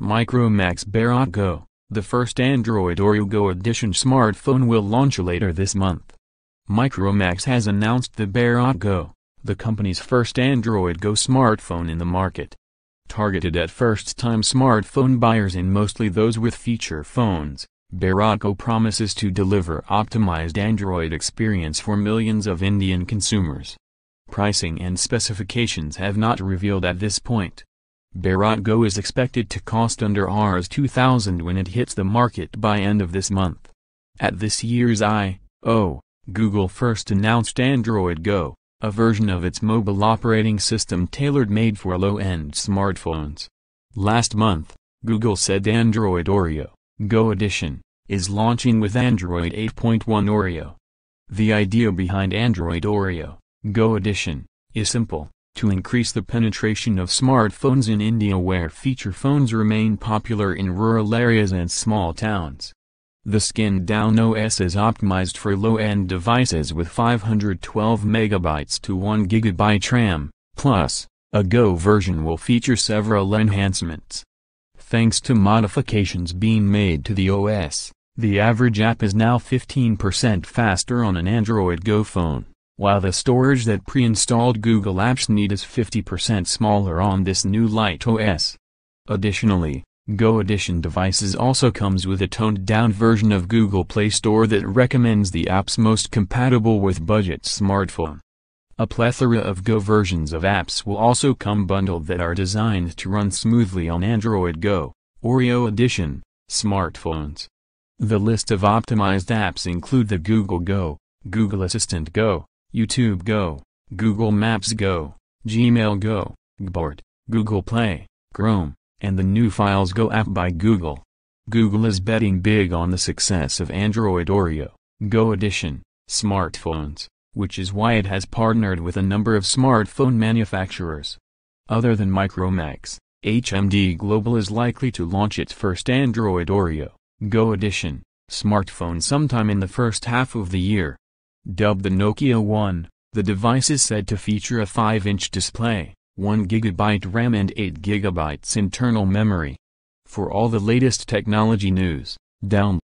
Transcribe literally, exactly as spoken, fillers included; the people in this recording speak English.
Micromax Bharat Go, the first Android Oreo Go Edition smartphone, will launch later this month. Micromax has announced the Bharat Go, the company's first Android Go smartphone in the market. Targeted at first-time smartphone buyers and mostly those with feature phones, Bharat Go promises to deliver optimized Android experience for millions of Indian consumers. Pricing and specifications have not revealed at this point. Bharat Go is expected to cost under two thousand when it hits the market by end of this month. At this year's I O, Google first announced Android Go, a version of its mobile operating system tailor-made for low-end smartphones. Last month, Google said Android Oreo Go Edition is launching with Android eight point one Oreo. The idea behind Android Oreo Go Edition is simple: to increase the penetration of smartphones in India, where feature phones remain popular in rural areas and small towns. The skinned-down O S is optimized for low-end devices with five hundred twelve megabytes to one gigabyte RAM, plus, a Go version will feature several enhancements. Thanks to modifications being made to the O S, the average app is now fifteen percent faster on an Android Go phone, while the storage that pre-installed Google apps need is fifty percent smaller on this new light O S. Additionally, Go Edition devices also comes with a toned-down version of Google Play Store that recommends the apps most compatible with budget smartphone. A plethora of Go versions of apps will also come bundled that are designed to run smoothly on Android Go Oreo Edition smartphones. The list of optimized apps include the Google Go, Google Assistant Go, YouTube Go, Google Maps Go, Gmail Go, Gboard, Google Play, Chrome, and the new Files Go app by Google. Google is betting big on the success of Android Oreo Go Edition smartphones, which is why it has partnered with a number of smartphone manufacturers. Other than Micromax, H M D Global is likely to launch its first Android Oreo Go Edition smartphone sometime in the first half of the year. Dubbed the Nokia One, the device is said to feature a five inch display, one gigabyte RAM and eight gigabytes internal memory. For all the latest technology news, download